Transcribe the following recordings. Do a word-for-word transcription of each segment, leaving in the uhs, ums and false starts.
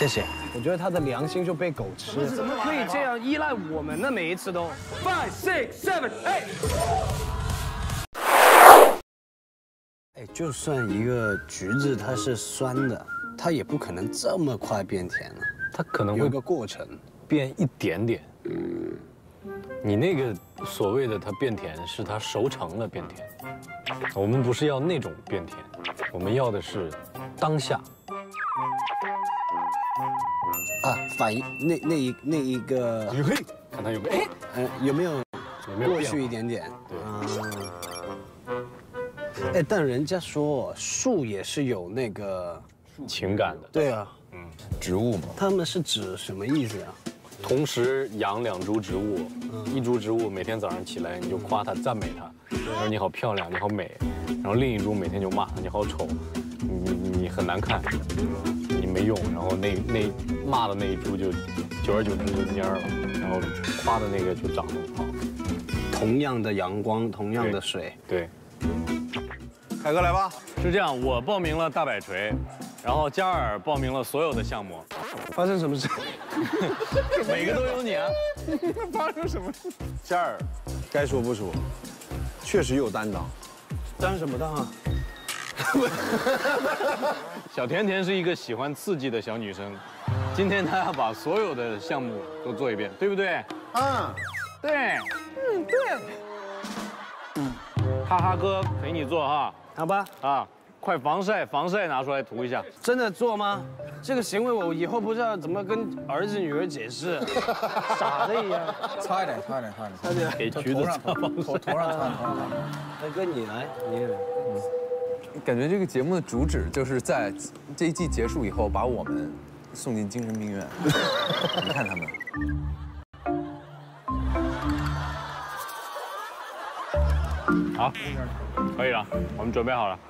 谢谢。我觉得他的良心就被狗吃了。怎么可以这样依赖我们呢？每一次都 five six seven eight。哎，就算一个橘子它是酸的，它也不可能这么快变甜了。 它可能会有个过程， 变一点点。嗯。你那个所谓的它变甜，是它熟成了变甜。我们不是要那种变甜，我们要的是当下。 啊，反应那那一那一个， 嘿，看它有个哎， 嗯，有没有有没有过去一点点？ 对。 嗯。哎，但人家说树也是有那个情感的。 对啊。 嗯。植物嘛。 他们是指什么意思啊？ 同时养两株植物，一株植物每天早上起来你就夸它、赞美它，说你好漂亮，你好美，然后另一株每天就骂它，你好丑，你你你很难看，你没用，然后那那骂的那一株就久而久之就蔫了，然后夸的那个就长得很好。 同样的阳光，同样的水， 对。 凯哥来吧， 是这样，我报名了大摆锤，然后加尔报名了所有的项目。 发生什么事？ 每个都有你啊！ 发生什么事？嘉尔，该说不说，确实有担当。 担什么当啊？ 小甜甜是一个喜欢刺激的小女生，今天她要把所有的项目都做一遍，对不对？ 嗯， 对，嗯对。嗯，哈哈哥陪你做哈， 好吧。 啊，快防晒，防晒拿出来涂一下。 真的做吗？这个行为我以后不知道怎么跟儿子女儿解释，傻的一样。 差一点，差一点，差一点， 差一点。 给橘子擦防晒。 头头上擦，头上擦。 大哥你来，你也来。 感觉这个节目的主旨就是在这一季结束以后，把我们送进精神病院。你看他们。 好，可以了，我们准备好了。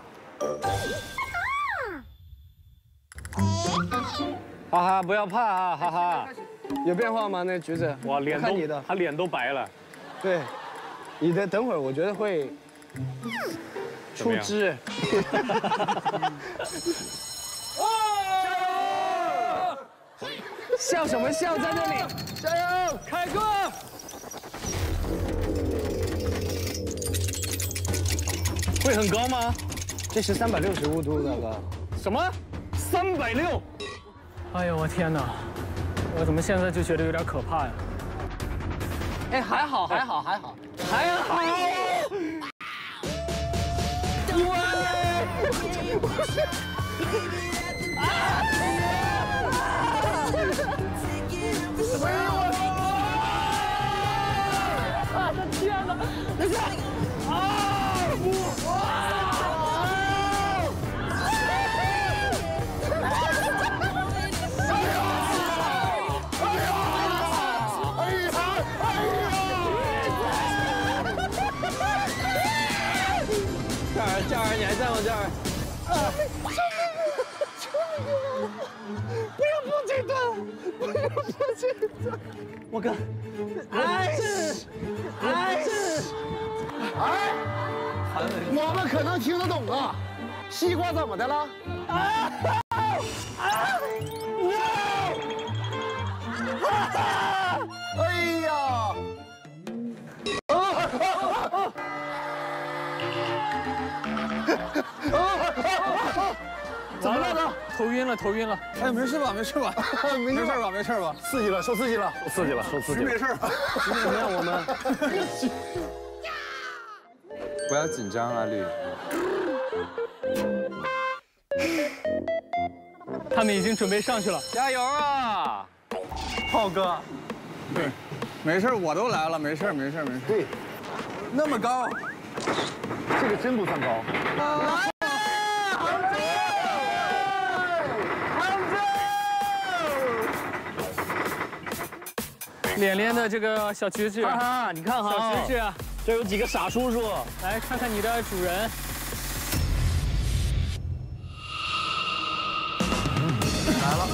哈哈，不要怕啊，哈哈。 有变化吗？那橘子？ 哇，脸都看你的， 他脸都白了。 对，你的等会儿我觉得会出汁。笑什么笑，在那里？加油，凯哥！ 会很高吗？ 这是三百六十五度，大哥。 什么？三百六？ 哎呦我天哪！我怎么现在就觉得有点可怕呀？ 哎，还好，还好，还好， 还好。 我的天哪！等一下！啊！ 嘉儿，嘉儿，你还在吗？嘉儿。 不要播这段！不要播这段！ 我靠！哎，哎， 哎，我们可能听得懂啊。西瓜怎么的了？啊！哎呀！ 怎么了呢？头晕了，头晕了。 哎，没事吧？没事吧？没事吧？没事吧？ 刺激了，受刺激了， 受刺激了，受刺激了。 没事。 今天让我们不要紧张啊，绿。 他们已经准备上去了， 加油啊， 浩哥。对，没事，我都来了，没事，没事，没事。 对， 那么高， 这个真不算高。 啊！ 脸脸的这个小橘子， 哈哈，你看哈， 小橘子， 这有几个傻叔叔， 来看看你的主人。 来了。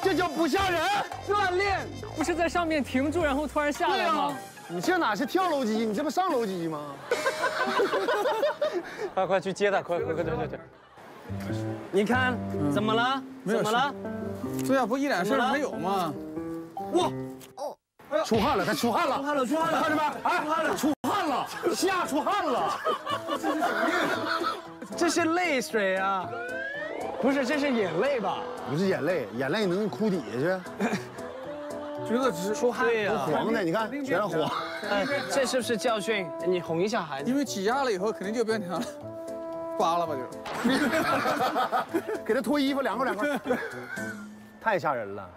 这叫不吓人。 锻炼不是在上面停住，然后突然下来吗？ 你这哪是跳楼机？你这不上楼机吗？ 快快去接他，快快快快快快！ 你看怎么了？ 没有怎么了？ 这要不一点事儿没有吗？哇！出汗了，他出汗了， 出汗了，出汗了， 看着没？哎，出汗了，吓出汗了。 这是泪水啊，不是，这是眼泪吧？ 不是眼泪，眼泪能哭底下去。橘子只是出汗呀， 黄的，你看全是黄。 哎，这是不是教训？你哄一下孩子， 因为挤压了以后肯定就变成刮了吧就。给他脱衣服，凉快凉快。太吓人了。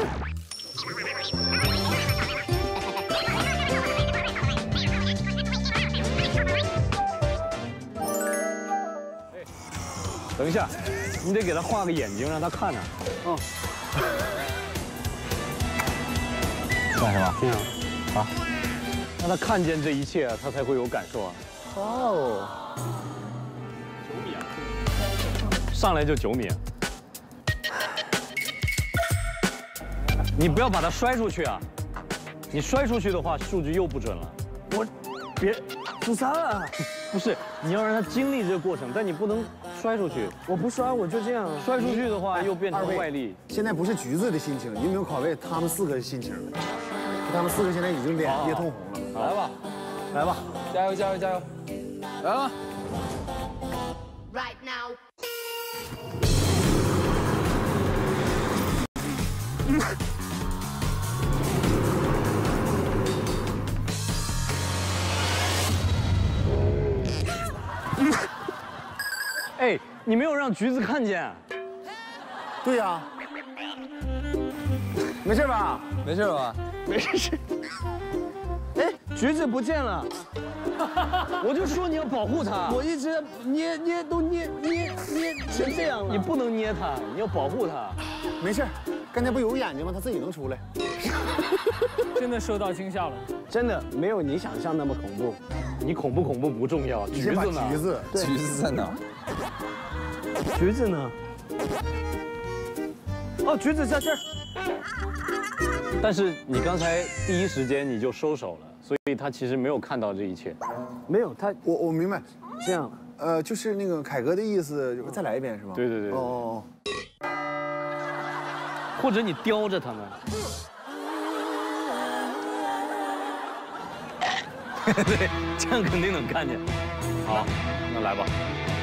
等一下，你得给他画个眼睛，让他看着。 嗯。 干什么？ 这样。 啊。让他看见这一切，他才会有感受啊。 哦。 九米啊！上来就九米。你不要把它摔出去啊！你摔出去的话，数据又不准了。 我，别，出三了。 不是，你要让他经历这个过程，但你不能摔出去。 我不摔，我就这样。 摔出去的话，又变成外力。 现在不是橘子的心情，你有没有考虑他们四个的心情？他们四个现在已经脸憋通红了。 来吧，来吧，加油加油加油！来吧。 Right now。 哎，你没有让橘子看见。 对呀。没事吧？ 没事吧？ 没事。哎，橘子不见了。 我就说你要保护它。 我一直捏捏都捏捏捏成这样了。 你不能捏它，你要保护它。 没事，刚才不有眼睛吗？它自己能出来。 真的受到惊吓了。 真的没有你想象那么恐怖。 你恐不恐怖不重要，橘子呢？ 橘子， 橘子在哪？ 橘子呢？哦，橘子在这儿。 但是你刚才第一时间你就收手了，所以他其实没有看到这一切。 没有，他我我明白， 这样， 呃，就是那个凯哥的意思，再来一遍是吧？ 对对对。 哦哦。 或者你叼着他们。对，这样肯定能看见。好，那来吧。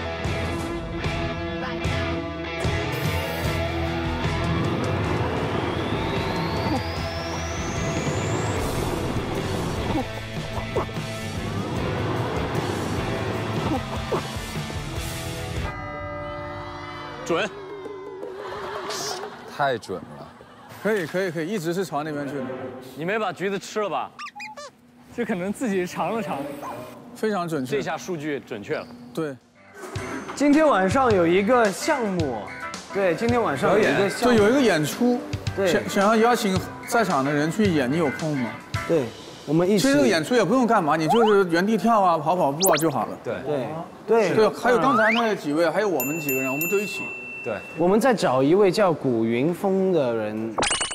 准。 太准了。 可以可以可以，一直是朝那边去的。 你没把橘子吃了吧？ 这可能自己尝了尝， 非常准确。 这下数据准确了。 对。 今天晚上有一个项目，对，今天晚上有一个项目， 就有一个演出， 对， 想想要邀请在场的人去演，你有空吗？ 对，我们一起。 其实这个演出也不用干嘛，你就是原地跳啊，跑跑步啊就好了。 对对对对，还有刚才那几位，还有我们几个人，我们都一起。 对， 我们再找一位叫古云峰的人。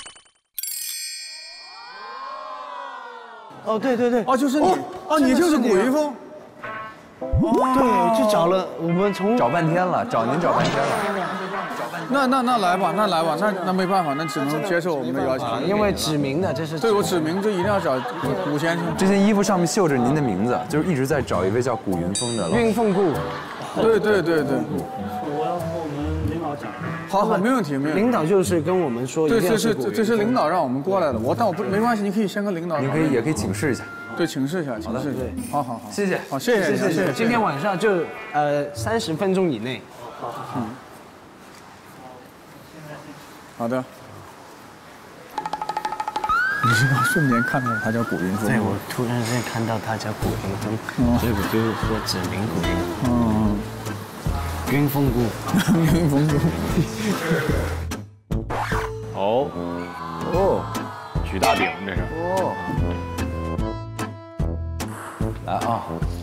哦，对对对， 哦，就是你，哦，你就是古云峰。 对，就找了我们从找半天了，找您找半天了。 那那那来吧，那来吧，那那没办法，那只能接受我们的邀请， 因为指名的，这是对我指名就一定要找古先生。 这件衣服上面绣着您的名字，就是一直在找一位叫古云峰的。 云凤顾。 对对对对。 我要和我们领导讲。 好好，没问题，没问题。 领导就是跟我们说， 对，这是这是领导让我们过来的，我但我不没关系，你可以先跟领导。 您可以也可以请示一下。 对，请示一下，请示一下。好好好， 谢谢， 好，谢谢谢谢。 今天晚上就呃三十分钟以内。好，嗯。 好的。你是吧？瞬间看到他叫古云峰。 对，我突然间看到他叫古云峰，所以我就说指名古云。嗯。云峰姑。 云峰姑。 哦。哦。举大饼这是。哦。 来啊！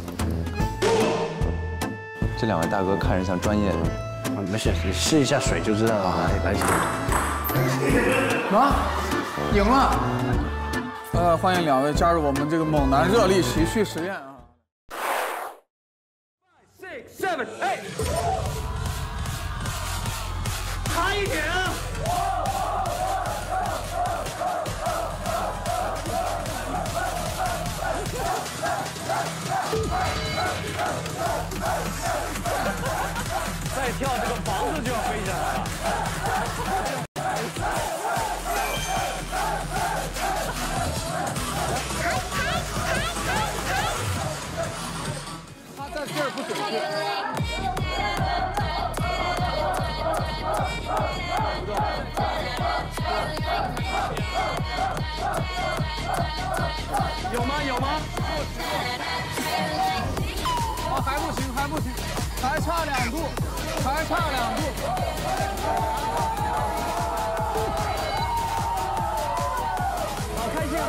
这两位大哥看着像专业的。 没事，你试一下水就知道了。来来， 啊，赢了！呃，欢迎两位加入我们这个猛男热力喜剧实验啊！ Six, seven, eight， 差一点啊！再跳，这个房子就要飞起来了。 他在这儿不准确。 有吗？有吗？ 啊，还不行，还不行，还差两度，还差两度。 好开心！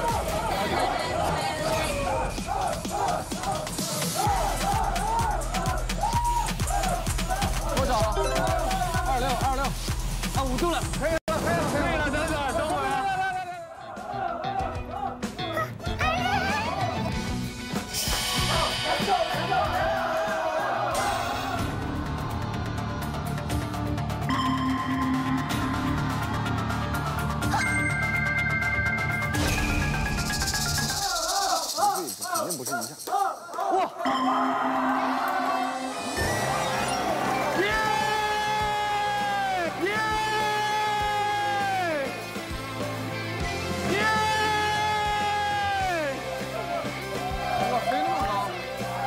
多少了？二六，二六， 啊，捂住了， 可以了，可以了，可以了， 等等，等会儿。 肯定不是一下。 哇！耶！耶！耶！ 哇，飞那么高！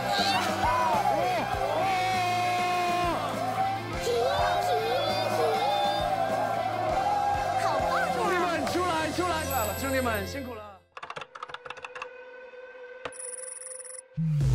停停停！好棒呀！ 兄弟们，出来出来！兄弟们辛苦了。